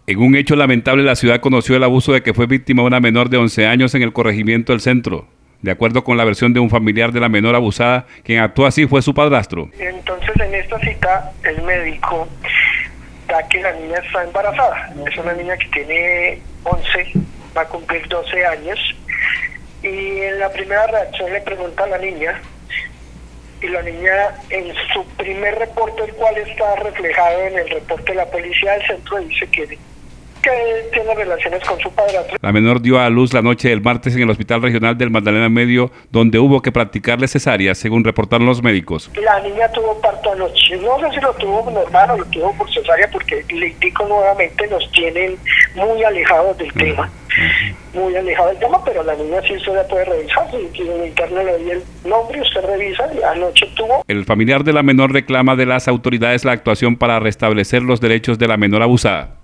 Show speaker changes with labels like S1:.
S1: En un hecho lamentable, la ciudad conoció el abuso de que fue víctima una menor de 11 años en el corregimiento del centro. De acuerdo con la versión de un familiar de la menor abusada, quien actuó así fue su padrastro.
S2: Entonces, en esta cita, el médico da que la niña está embarazada. Es una niña que tiene 11, va a cumplir 12 años. Y en la primera reacción le pregunta a la niña, y la niña en su primer reporte, el cual está reflejado en el reporte de la policía del centro, dice que tiene relaciones con su padrastro.
S1: La menor dio a luz la noche del martes en el Hospital Regional del Magdalena Medio, donde hubo que practicarle cesárea, según reportaron los médicos.
S2: La niña tuvo parto anoche. No sé si lo tuvo normal o lo tuvo por cesárea, porque le indico nuevamente, nos tienen muy alejados del tema. Muy alejado del tema, pero la niña sí usted la puede revisar. Si en el interno le di el nombre, usted revisa y anoche tuvo.
S1: El familiar de la menor reclama de las autoridades la actuación para restablecer los derechos de la menor abusada.